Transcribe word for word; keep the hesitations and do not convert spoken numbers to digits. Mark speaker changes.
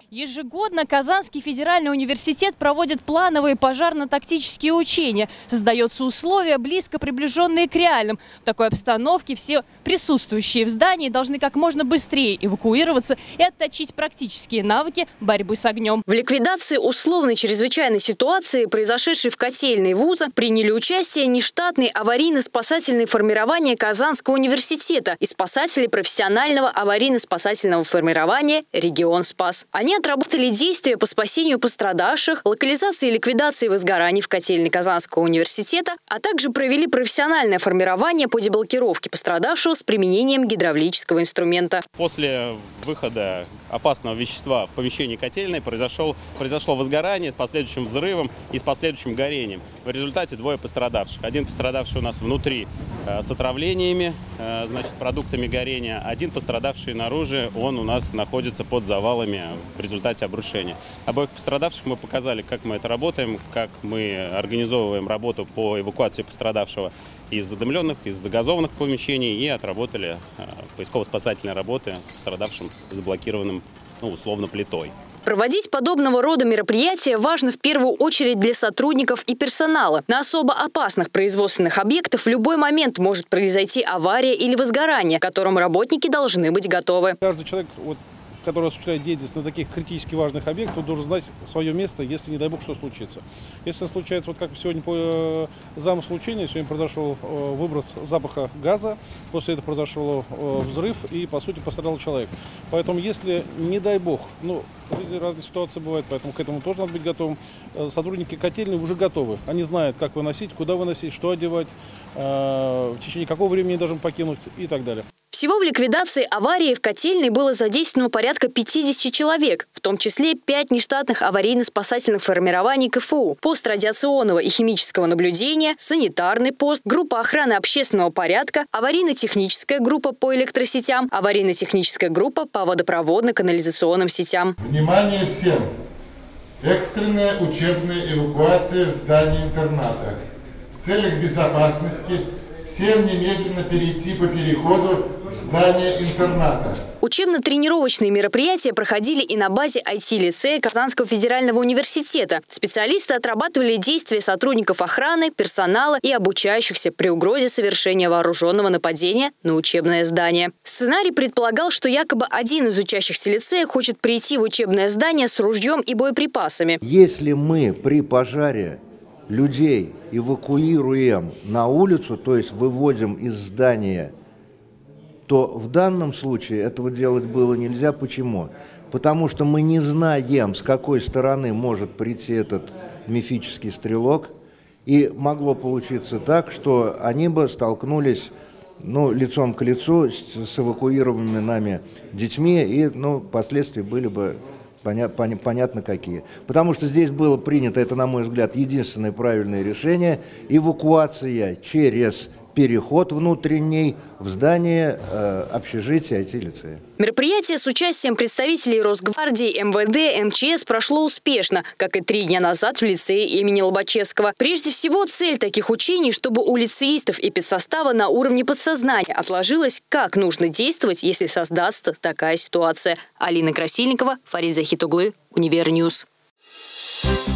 Speaker 1: Ежегодно Казанский федеральный университет проводит плановые пожарно-тактические учения. Создаются условия, близко приближенные к реальным. В такой обстановке все присутствующие в здании должны как можно быстрее эвакуироваться и отточить практические навыки борьбы с огнем. В ликвидации условной чрезвычайной ситуации, произошедшей в котельной вуза, приняли участие нештатные аварийно-спасательные формирования Казанского университета и спасатели профессионального аварийно-спасательного формирования «Регион Спас». Они отработали действия по спасению пострадавших, локализации и ликвидации возгораний в котельной Казанского университета, а также провели профессиональное формирование по деблокировке пострадавшего с применением гидравлического инструмента.
Speaker 2: После выхода опасного вещества в помещении котельной произошло, произошло возгорание с последующим взрывом и с последующим горением. В результате двое пострадавших. Один пострадавший у нас внутри э, с отравлениями, э, значит, продуктами горения. Один пострадавший наружу, он у нас находится под завалами в результате обрушения. Обоих пострадавших мы показали, как мы это работаем, как мы организовываем работу по эвакуации пострадавшего из задымленных, из загазованных помещений и отработали э, поисково-спасательные работы с пострадавшим заблокированным, ну, условно, плитой.
Speaker 1: Проводить подобного рода мероприятия важно в первую очередь для сотрудников и персонала. На особо опасных производственных объектах в любой момент может произойти авария или возгорание, к которым работники должны быть готовы.
Speaker 3: Каждый человек, вот, который осуществляет деятельность на таких критически важных объектах, должен знать свое место, если, не дай бог, что случится. Если случается, вот как сегодня по замыслу учения, сегодня произошел выброс запаха газа, после этого произошел взрыв и, по сути, пострадал человек. Поэтому, если, не дай бог, ну, в жизни разные ситуации бывают, поэтому к этому тоже надо быть готовым. Сотрудники котельной уже готовы. Они знают, как выносить, куда выносить, что одевать, в течение какого времени должен покинуть и так далее.
Speaker 1: Всего в ликвидации аварии в котельной было задействовано порядка пятидесяти человек, в том числе пять нештатных аварийно-спасательных формирований ка эф у, пост радиационного и химического наблюдения, санитарный пост, группа охраны общественного порядка, аварийно-техническая группа по электросетям, аварийно-техническая группа по водопроводно-канализационным сетям.
Speaker 4: Внимание всем! Экстренная учебная эвакуация в здании интерната. В целях безопасности всем немедленно перейти по переходу в здание интерната.
Speaker 1: Учебно-тренировочные мероприятия проходили и на базе ай ти-лицея Казанского федерального университета. Специалисты отрабатывали действия сотрудников охраны, персонала и обучающихся при угрозе совершения вооруженного нападения на учебное здание. Сценарий предполагал, что якобы один из учащихся лицея хочет прийти в учебное здание с ружьем и боеприпасами.
Speaker 5: Если мы при пожаре людей эвакуируем на улицу, то есть выводим из здания, то в данном случае этого делать было нельзя. Почему? Потому что мы не знаем, с какой стороны может прийти этот мифический стрелок, и могло получиться так, что они бы столкнулись, ну, лицом к лицу с, с эвакуированными нами детьми, и, ну, последствия были бы понятно какие. Потому что здесь было принято, это, на мой взгляд, единственное правильное решение – эвакуация через переход внутренний в здание э, общежития ай ти-лицея.
Speaker 1: Мероприятие с участием представителей Росгвардии, эм вэ дэ, эм че эс прошло успешно, как и три дня назад в лицее имени Лобачевского. Прежде всего, цель таких учений, чтобы у лицеистов и педсостава на уровне подсознания отложилось, как нужно действовать, если создастся такая ситуация. Алина Красильникова, Фарид Захитуглы, Универньюз.